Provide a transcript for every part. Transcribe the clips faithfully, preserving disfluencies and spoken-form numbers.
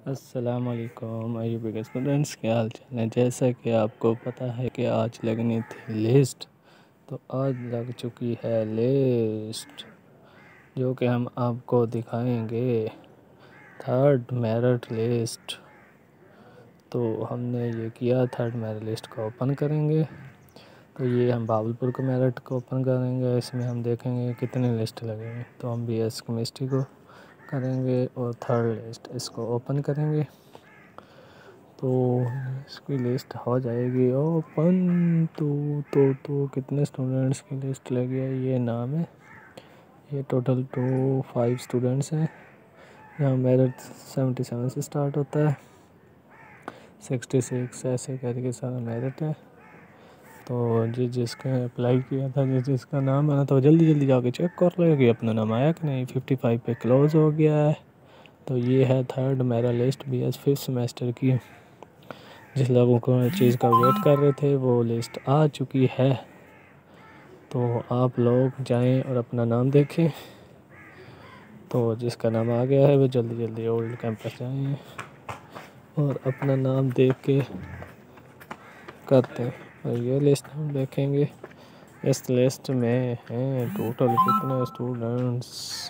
अस्सलाम वालेकुम आईयूबी के स्टूडेंट्स, क्या हाल चाल है। जैसा कि आपको पता है कि आज लगनी थी लिस्ट, तो आज लग चुकी है लिस्ट जो कि हम आपको दिखाएंगे। Third merit list. तो हमने ये किया, थर्ड मेरिट लिस्ट को ओपन करेंगे। तो ये हम bahawalpur के मेरिट को ओपन करेंगे। इसमें हम देखेंगे कितने लिस्ट लगेंगे। तो हम बी एस केमिस्ट्री को करेंगे और थर्ड लिस्ट इसको ओपन करेंगे। तो इसकी लिस्ट हो जाएगी ओपन। तो तो तो कितने स्टूडेंट्स की लिस्ट लगी है, ये नाम है। ये टोटल टू फाइव स्टूडेंट्स हैं। यहाँ मेरिट सेवेंटी सेवन से स्टार्ट होता है, सिक्सटी सिक्स ऐसे करके सारा मेरिट है। तो जिस जिसका अप्लाई किया था, जिस जिसका नाम आना, तो जल्दी जल्दी जाके चेक कर लो कि अपना नाम आया कि नहीं। फिफ्टी फाइव पे क्लोज हो गया है। तो ये है third merit list B S fifth semester की। जिस लोगों को चीज़ का वेट कर रहे थे वो लिस्ट आ चुकी है। तो आप लोग जाएं और अपना नाम देखें। तो जिसका नाम आ गया है वो जल्दी जल्दी ओल्ड कैंपस जाएं और अपना नाम देख के करते हैं। और ये लिस्ट हम देखेंगे। इस लिस्ट में हैं टोटल कितने स्टूडेंट्स,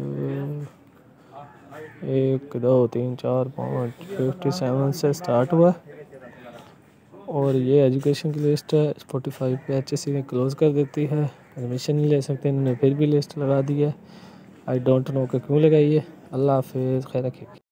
एक दो तीन चार पाँच, फिफ्टी सेवन से स्टार्ट हुआ। और ये एजुकेशन की लिस्ट है। फोर्टी फाइव पे एच एस सी ने क्लोज़ कर देती है, एडमिशन नहीं ले सकते। इन्होंने फिर भी लिस्ट लगा दी है। आई डोंट नो कि क्यों लगाई है। अल्लाह हाफिज़, खैर रखिए।